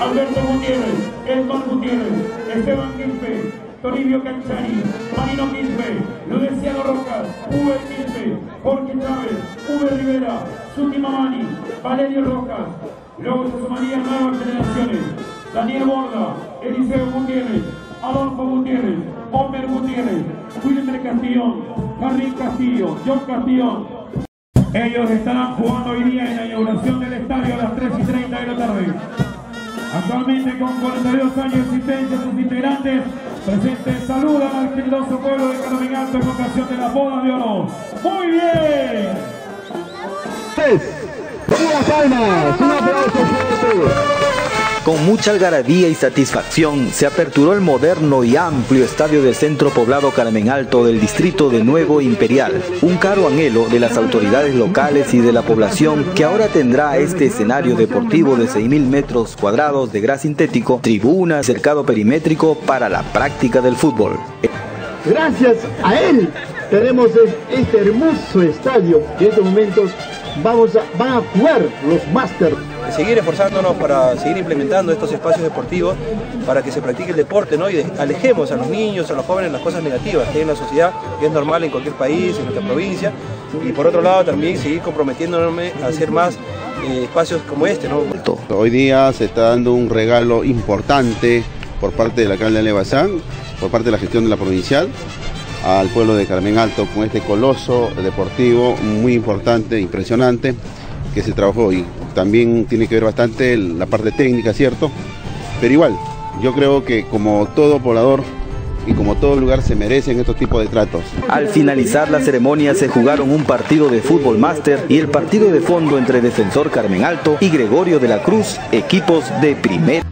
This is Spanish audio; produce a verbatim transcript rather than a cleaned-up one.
Alberto Gutiérrez, Edmar Gutiérrez, Esteban Quispe, Toribio Canchani, Marino Quispe, Luciano Rojas, Uber Quispe, Jorge Chávez, Uber Rivera, Suti Mamani, Valerio Rojas. Luego se sumarían nuevas generaciones: Daniel Borda, Eliseo Gutiérrez, Adolfo Gutiérrez, Homer Gutiérrez, Wilmer Castillón, Carrín Castillo, John Castillón. Ellos estarán jugando hoy día en la inauguración del estadio a las tres y treinta de la tarde. Actualmente con cuarenta y dos años de existencia, sus integrantes presentes saludan al generoso pueblo de Carmen Alto en ocasión de las bodas de oro. ¡Muy bien! ¡Unas palmas! ¡Un aplauso fuerte! Con mucha algarabía y satisfacción se aperturó el moderno y amplio estadio del centro poblado Carmen Alto del distrito de Nuevo Imperial, un caro anhelo de las autoridades locales y de la población, que ahora tendrá este escenario deportivo de seis mil metros cuadrados de gras sintético, tribunas, cercado perimétrico para la práctica del fútbol. Gracias a él tenemos este hermoso estadio que en estos momentos vamos a, van a jugar los máster. Seguir esforzándonos para seguir implementando estos espacios deportivos para que se practique el deporte, ¿no? Y alejemos a los niños, a los jóvenes las cosas negativas que hay en la sociedad, que es normal en cualquier país, en nuestra provincia. Y por otro lado también seguir comprometiéndome a hacer más eh, espacios como este, ¿no? Hoy día se está dando un regalo importante por parte del alcalde Ale Bazán, por parte de la gestión de la provincial, al pueblo de Carmen Alto, con este coloso deportivo muy importante, impresionante, que se trabajó hoy. También tiene que ver bastante la parte técnica, ¿cierto? Pero igual, yo creo que como todo poblador y como todo lugar se merecen estos tipos de tratos. Al finalizar la ceremonia se jugaron un partido de fútbol máster y el partido de fondo entre Defensor Carmen Alto y Gregorio de la Cruz, equipos de primera.